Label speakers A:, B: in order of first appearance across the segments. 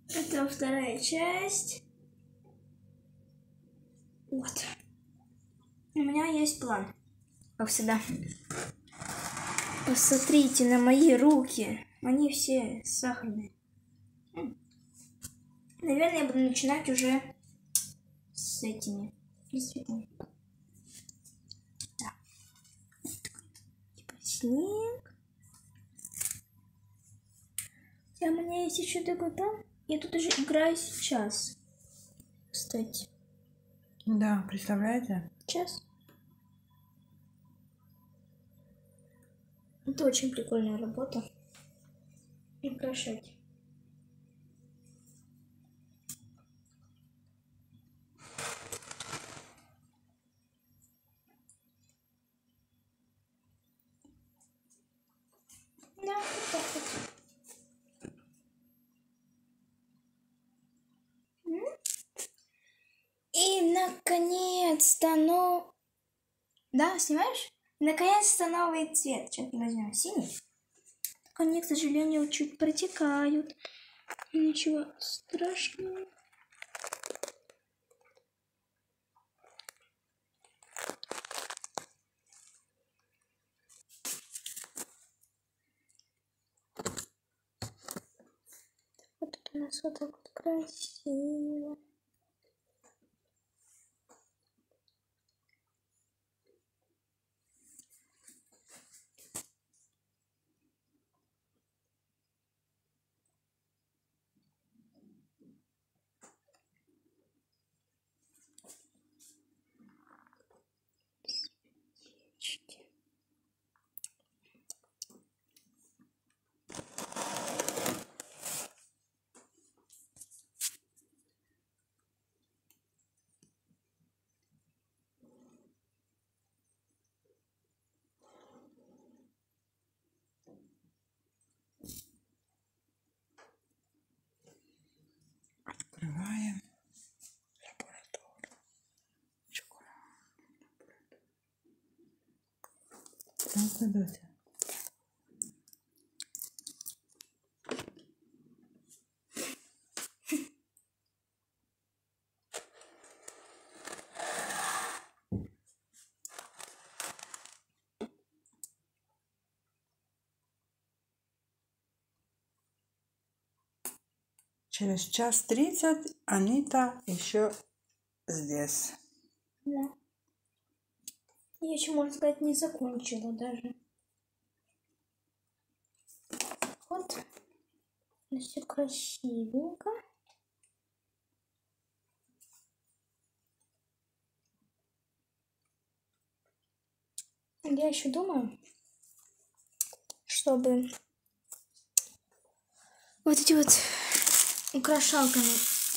A: Это вторая часть. Вот. У меня есть план. Как всегда. Посмотрите на мои руки. Они все сахарные. Наверное, я буду начинать уже с этими цветами. Да. Типа снег. А у меня есть еще такой план. Я тут уже играю сейчас. Кстати.
B: Да, представляете?
A: Сейчас. Это очень прикольная работа. Украшать. Да, вот так вот. И наконец-то, ну... Да, снимаешь? Наконец-то новый цвет. Сейчас возьмем синий. Только они, к сожалению, чуть протекают. Ничего страшного. Вот тут у нас вот так вот красиво.
B: Открываем лабораторию. Ну, Дося. Через 1:30 Анита еще здесь.
A: Да. Я еще, можно сказать, не закончила даже. Вот. Все красивенько. Я еще думаю, чтобы вот эти вот украшалками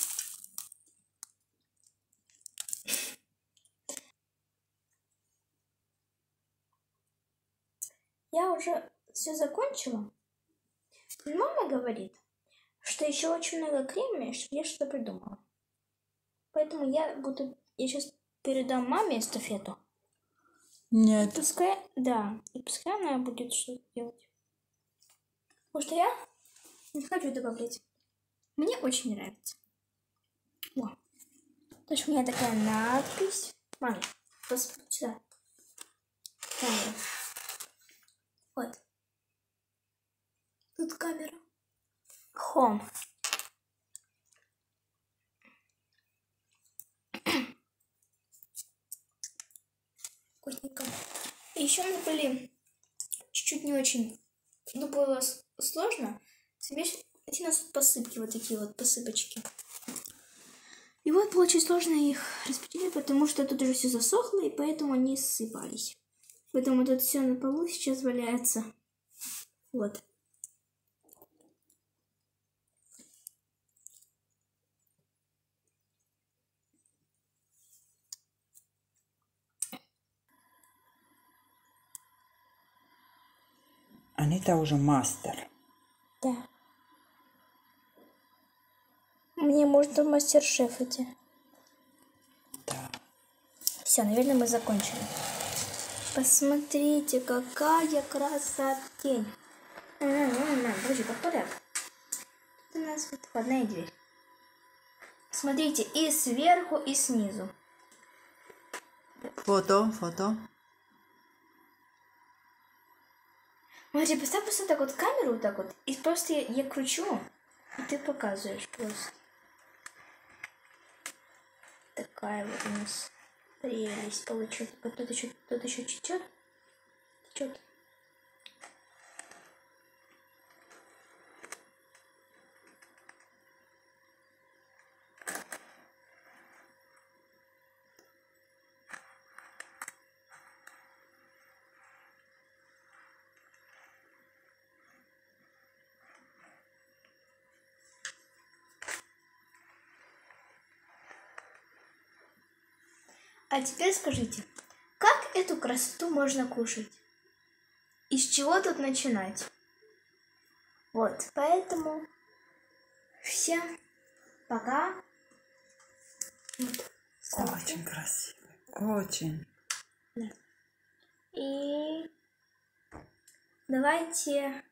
A: я уже все закончила. Мама говорит, что еще очень много времени, чтобы я что-то придумала. Поэтому я сейчас передам маме эстафету.
B: Нет.
A: Пускай, да, и пускай она будет что-то делать. Потому что я не хочу добавлять. Мне очень нравится. О. То есть у меня такая надпись. Мама, посмотри сюда. Камера. Вот. Тут камера. Home. Вкусненько. И еще мы были чуть-чуть не очень. Ну, было сложно. Эти у нас посыпки, вот такие вот посыпочки. И вот было очень сложно их распределить, потому что тут уже все засохло, и поэтому они ссыпались. Поэтому тут все на полу сейчас валяется. Вот.
B: Анита уже мастер.
A: Да. Мне можно в мастер-шеф идти.
B: Да.
A: Все, наверное, мы закончили. Посмотрите, какая красотень. Подожди, как порядок. Тут у нас вот входная дверь. Смотрите, и сверху, и снизу.
B: Фото.
A: Смотри, поставь просто так вот камеру, вот так вот, и просто я кручу, и ты показываешь просто. Такая вот у нас прелесть получилась. Вот тут еще течет. А теперь скажите, как эту красоту можно кушать? И с чего тут начинать? Вот, поэтому всем пока.
B: Очень красивый. Очень.
A: И давайте